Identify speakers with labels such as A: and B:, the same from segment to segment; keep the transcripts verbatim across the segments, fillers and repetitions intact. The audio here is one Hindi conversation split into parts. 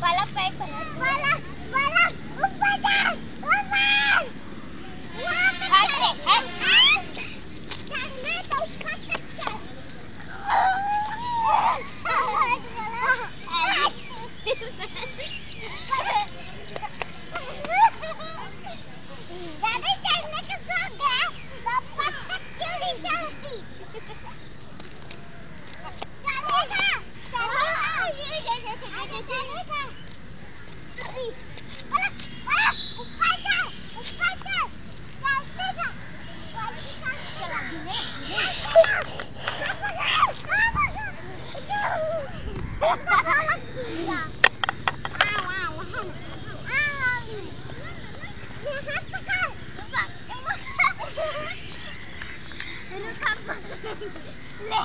A: पलक पे एक पलक पलक ऊपर जा ऊपर हट रे हट चढ़ना तो ऊपर तक चढ़ ज्यादा चढ़ने का शौक है तो ऊपर तक क्यों नहीं चढ़ती चढ़ेगा चढ़ेगा ये जैसे जैसे चढ़ेगा पलक पलक ऊपर चढ़ ऊपर चढ़ चलते जा चला धीरे धीरे ले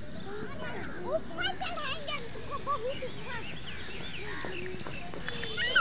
A: ऊपर चढ़ाएंगे तुमको बहुत